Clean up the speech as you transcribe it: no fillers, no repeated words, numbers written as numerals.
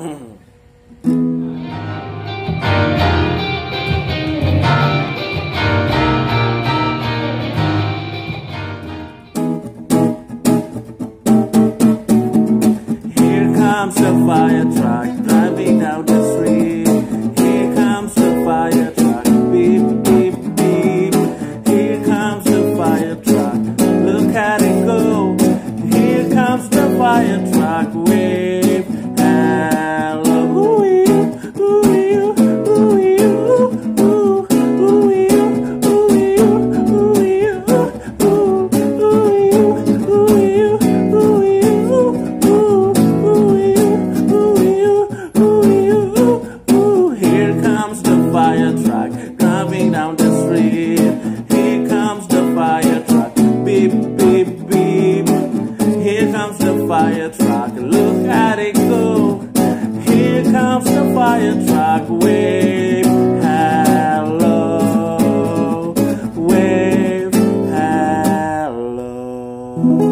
Here comes the fire truck driving down the street. Here comes the fire truck, beep, beep, beep. Here comes the fire truck, look at it go. Here comes the fire truck, wave, hello, ooh-ee, ooh-ee, ooh-ee, ooh-ee, ooh-ee, ooh-ee, ooh-ee, ooh-ee. Here comes the fire truck driving down the street. Here comes the fire truck, beep, beep, beep. Here comes the fire truck, look at it go. Here comes the fire truck, wave, hello, wave, hello.